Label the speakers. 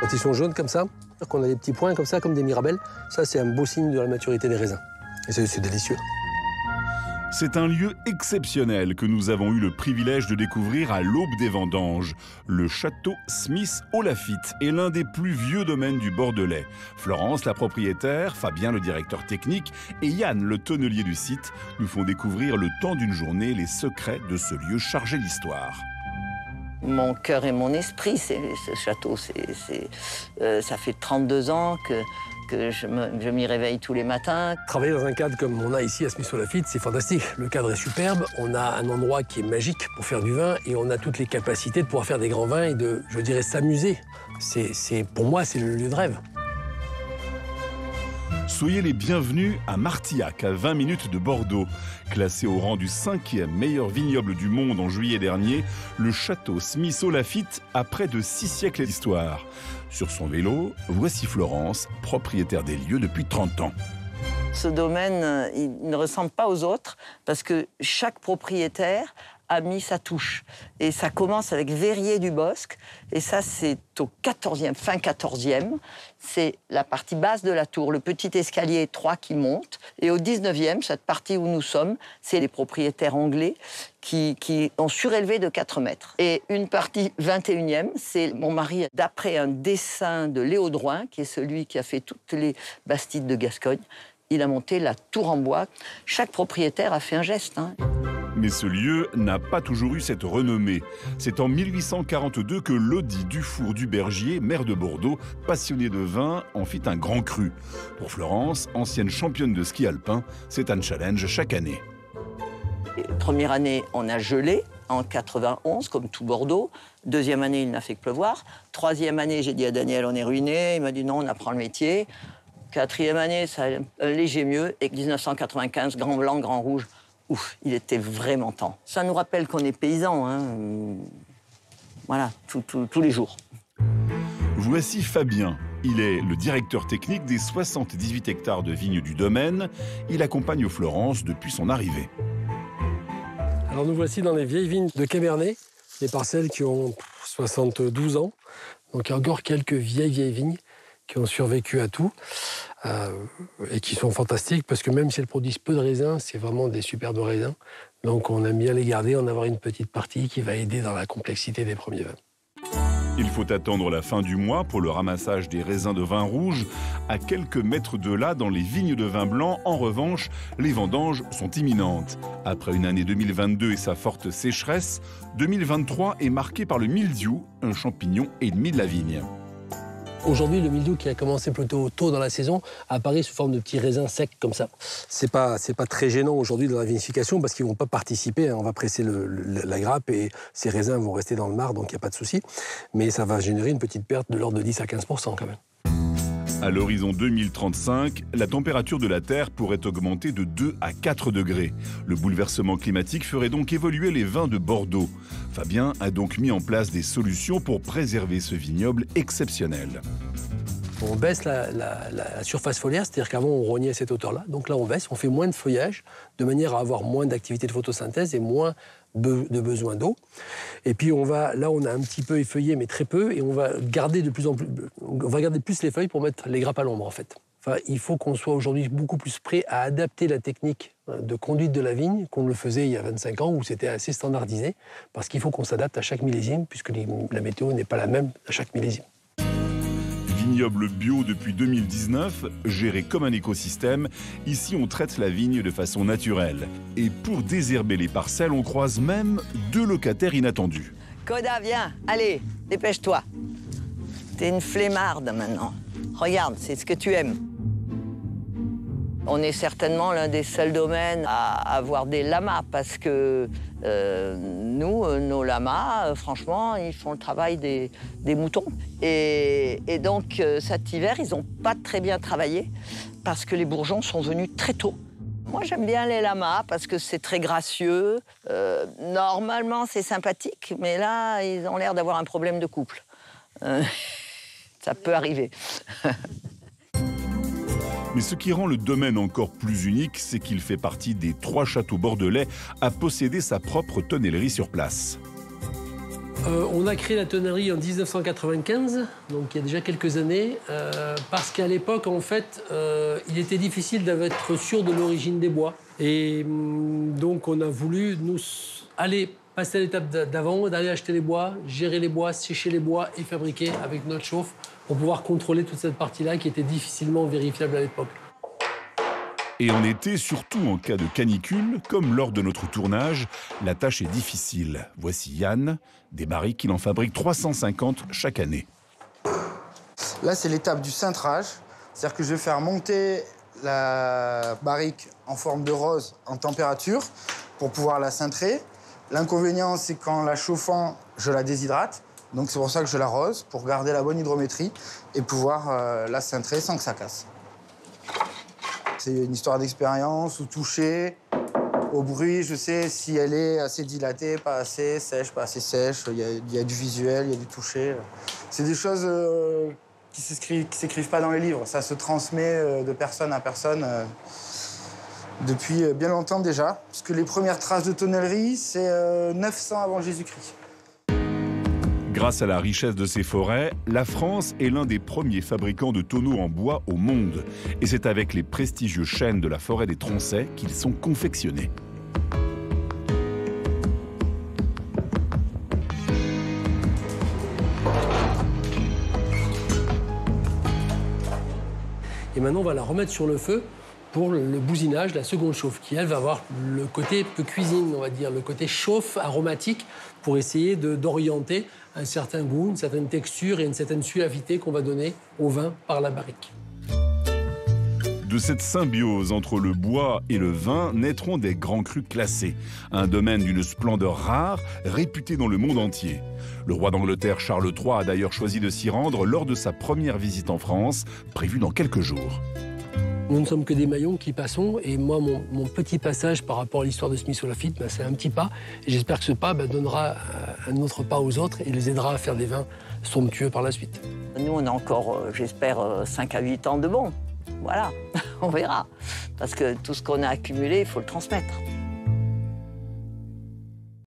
Speaker 1: Quand ils sont jaunes comme ça, qu'on a des petits points comme ça, comme des mirabelles, ça c'est un beau signe de la maturité des raisins. Et c'est délicieux.
Speaker 2: C'est un lieu exceptionnel que nous avons eu le privilège de découvrir à l'aube des vendanges. Le château Smith au Laffitte est l'un des plus vieux domaines du Bordelais. Florence, la propriétaire, Fabien, le directeur technique, et Yann, le tonnelier du site, nous font découvrir le temps d'une journée les secrets de ce lieu chargé d'histoire.
Speaker 3: Mon cœur et mon esprit, c'est ce château. Ça fait 32 ans que je m'y réveille tous les matins.
Speaker 1: Travailler dans un cadre comme on a ici à Smith au Laffitte, c'est fantastique. Le cadre est superbe, on a un endroit qui est magique pour faire du vin et on a toutes les capacités de pouvoir faire des grands vins et de, je dirais, s'amuser. Pour moi, c'est le lieu de rêve.
Speaker 2: Soyez les bienvenus à Martillac, à 20 minutes de Bordeaux. Classé au rang du 5e meilleur vignoble du monde en juillet dernier, le château Smith au Laffitte a près de 6 siècles d'histoire. Sur son vélo, voici Florence, propriétaire des lieux depuis 30 ans.
Speaker 3: Ce domaine, il ne ressemble pas aux autres parce que chaque propriétaire a mis sa touche. Et ça commence avec Verrier du Bosc. Et ça, c'est au 14e, fin 14e. C'est la partie basse de la tour, le petit escalier étroit qui monte. Et au 19e, cette partie où nous sommes, c'est les propriétaires anglais qui ont surélevé de 4 mètres. Et une partie 21e, c'est mon mari, d'après un dessin de Léo Drouin, qui est celui qui a fait toutes les bastides de Gascogne, il a monté la tour en bois. Chaque propriétaire a fait un geste, hein.
Speaker 2: Mais ce lieu n'a pas toujours eu cette renommée. C'est en 1842 que Lodi Dufour du Bergier, maire de Bordeaux, passionné de vin, en fit un grand cru. Pour Florence, ancienne championne de ski alpin, c'est un challenge chaque année.
Speaker 3: Première année, on a gelé en 91, comme tout Bordeaux. Deuxième année, il n'a fait que pleuvoir. Troisième année, j'ai dit à Daniel, on est ruiné. Il m'a dit non, on apprend le métier. Quatrième année, ça allait un léger mieux. Et 1995, grand blanc, grand rouge. Ouf, il était vraiment temps. Ça nous rappelle qu'on est paysans, hein. Voilà, tous les jours.
Speaker 2: Voici Fabien. Il est le directeur technique des 78 hectares de vignes du domaine. Il accompagne Florence depuis son arrivée.
Speaker 1: Alors nous voici dans les vieilles vignes de Cabernet, des parcelles qui ont 72 ans. Donc il y a encore quelques vieilles vignes qui ont survécu à tout et qui sont fantastiques parce que même si elles produisent peu de raisins, c'est vraiment des superbes raisins. Donc on aime bien les garder, en avoir une petite partie qui va aider dans la complexité des premiers vins.
Speaker 2: Il faut attendre la fin du mois pour le ramassage des raisins de vin rouge. À quelques mètres de là, dans les vignes de vin blanc, en revanche, les vendanges sont imminentes. Après une année 2022 et sa forte sécheresse, 2023 est marqué par le mildiou, un champignon ennemi de la vigne.
Speaker 1: Aujourd'hui, le mildiou qui a commencé plutôt tôt dans la saison apparaît sous forme de petits raisins secs comme ça. C'est pas très gênant aujourd'hui dans la vinification parce qu'ils vont pas participer. On va presser la grappe et ces raisins vont rester dans le marc, donc il n'y a pas de souci. Mais ça va générer une petite perte de l'ordre de 10 à 15% quand même.
Speaker 2: À l'horizon 2035, la température de la Terre pourrait augmenter de 2 à 4 degrés. Le bouleversement climatique ferait donc évoluer les vins de Bordeaux. Fabien a donc mis en place des solutions pour préserver ce vignoble exceptionnel.
Speaker 1: On baisse la surface foliaire, c'est-à-dire qu'avant on rognait à cette hauteur-là. Donc là on baisse, on fait moins de feuillage, de manière à avoir moins d'activité de photosynthèse et moins de besoin d'eau. Et puis là on a un petit peu effeuillé, mais très peu, et on va garder plus les feuilles pour mettre les grappes à l'ombre en fait. Enfin, il faut qu'on soit aujourd'hui beaucoup plus prêt à adapter la technique de conduite de la vigne qu'on le faisait il y a 25 ans où c'était assez standardisé, parce qu'il faut qu'on s'adapte à chaque millésime, puisque la météo n'est pas la même à chaque millésime.
Speaker 2: Vignoble bio depuis 2019, géré comme un écosystème, ici on traite la vigne de façon naturelle. Et pour désherber les parcelles, on croise même 2 locataires inattendus.
Speaker 3: Coda, viens, allez, dépêche-toi. T'es une flemmarde maintenant. Regarde, c'est ce que tu aimes. On est certainement l'un des seuls domaines à avoir des lamas parce que nos lamas, franchement, ils font le travail des moutons. Et donc cet hiver, ils n'ont pas très bien travaillé parce que les bourgeons sont venus très tôt. Moi, j'aime bien les lamas parce que c'est très gracieux. Normalement, c'est sympathique, mais là, ils ont l'air d'avoir un problème de couple. Ça peut arriver.
Speaker 2: Mais ce qui rend le domaine encore plus unique, c'est qu'il fait partie des 3 châteaux bordelais à posséder sa propre tonnellerie sur place.
Speaker 1: On a créé la tonnerie en 1995, donc il y a déjà quelques années, parce qu'à l'époque, en fait, il était difficile d'être sûr de l'origine des bois. Et donc, on a voulu, nous, aller passer à l'étape d'avant, d'aller acheter les bois, gérer les bois, sécher les bois et fabriquer avec notre chauffe pour pouvoir contrôler toute cette partie-là qui était difficilement vérifiable à l'époque.
Speaker 2: Et en été, surtout en cas de canicule, comme lors de notre tournage, la tâche est difficile. Voici Yann, des barriques, il en fabrique 350 chaque année.
Speaker 4: Là, c'est l'étape du cintrage. C'est-à-dire que je vais faire monter la barrique en forme de rose en température pour pouvoir la cintrer. L'inconvénient, c'est qu'en la chauffant, je la déshydrate. Donc c'est pour ça que je l'arrose, pour garder la bonne hydrométrie et pouvoir la cintrer sans que ça casse. C'est une histoire d'expérience, au toucher, au bruit. Je sais si elle est assez dilatée, pas assez sèche, pas assez sèche. Il y a du visuel, il y a du toucher. C'est des choses qui s'écrivent pas dans les livres. Ça se transmet de personne à personne depuis bien longtemps déjà. Parce que les premières traces de tonnellerie, c'est 900 avant Jésus-Christ.
Speaker 2: Grâce à la richesse de ses forêts, la France est l'un des premiers fabricants de tonneaux en bois au monde. Et c'est avec les prestigieux chênes de la forêt des Troncets qu'ils sont confectionnés.
Speaker 1: Et maintenant, on va la remettre sur le feu pour le bousinage, la seconde chauffe, qui, elle, va avoir le côté peu cuisine, on va dire, le côté chauffe aromatique, pour essayer d'orienter un certain goût, une certaine texture et une certaine suavité qu'on va donner au vin par la barrique.
Speaker 2: De cette symbiose entre le bois et le vin naîtront des grands crus classés, un domaine d'une splendeur rare, réputé dans le monde entier. Le roi d'Angleterre Charles III a d'ailleurs choisi de s'y rendre lors de sa première visite en France, prévue dans quelques jours.
Speaker 1: Nous ne sommes que des maillons qui passons, et moi, mon petit passage par rapport à l'histoire de Smith au Lafitte, c'est un petit pas. Et j'espère que ce pas donnera un autre pas aux autres et les aidera à faire des vins somptueux par la suite.
Speaker 3: Nous, on a encore, j'espère, 5 à 8 ans de bon. Voilà, on verra. Parce que tout ce qu'on a accumulé, il faut le transmettre.